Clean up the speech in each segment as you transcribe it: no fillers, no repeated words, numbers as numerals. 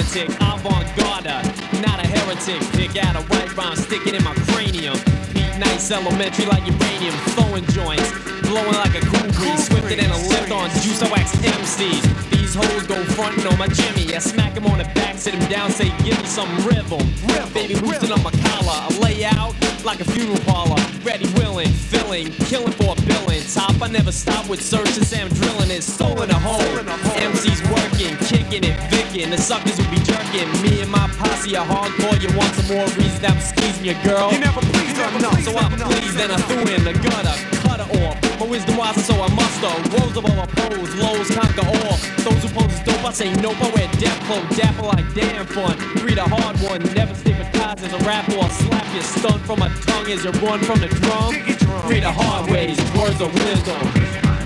lunatic, avant-garde, not a heretic. Pick out a right rhyme, stick it in my cranium. Beat nice, elementary like uranium, throwing joints, blowing like a cool breeze, swifter than a lift on juice. I wax MCs. These hoes go frontin' on my Jimmy. I smack him on the back, sit him down, say give me some rhythm. Baby boosting on my collar, I lay out like a funeral parlor. Ready, willing, filling, killing for a billing. Top, I never stop with searching, say I'm drilling it, stolen a hole. MC's working, kicking it, vicking. The suckers will be jerking. Me and my posse are hardcore. You want some more reason I'm squeezing your girl? You never pleased enough. So I pleased, then I threw in the gutter, cut her off. My wisdom wiser, so I muster. Rose above my pose, lows conquer all. Those who pose is dope, I say nope. I wear death clothes, dapper like damn fun. Read a hard one, never stigmatized as a rapper. I'll slap you, stun from my tongue as you run from the drum. Read the hard ways, words of wisdom.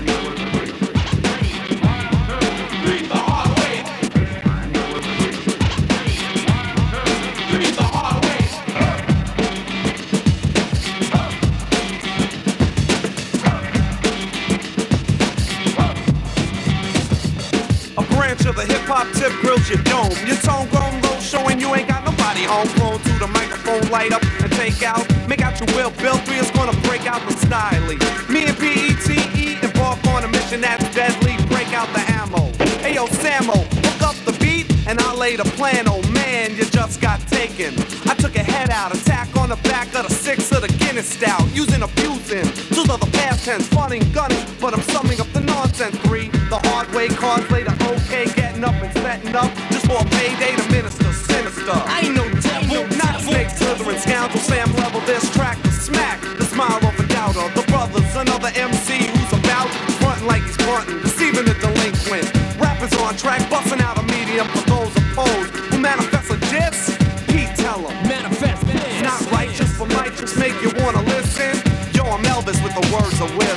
Of the hip-hop tip grills your dome. Your tone grown low, showing you ain't got nobody home. Flown to the microphone, light up and take out. Make out your will, Bill 3 is gonna break out the styling. Me and PETE embark on a mission that's deadly. Break out the ammo. Ayo, Sammo, hook up the beat and I lay the plan. Oh man, you just got taken. I took a head out, attack on the back of the 6 of the Guinness stout. Using abusing, two of the past tense, funning, gunning, but I'm summing up the nonsense. 3, the hard way, cards later, okay, getting up and setting up just for a payday to minister, sinister. I ain't no devil, not snake, slithering scoundrel. Sam level this track to smack the smile of a doubter. The brothers, another MC who's about fronting like he's fronting, deceiving the delinquent. Rappers on track, busting out a medium for those opposed who manifest a diss. Pete, tell 'em manifest this. Not righteous for might just make you wanna listen. Yo, I'm Elvis with the words of will.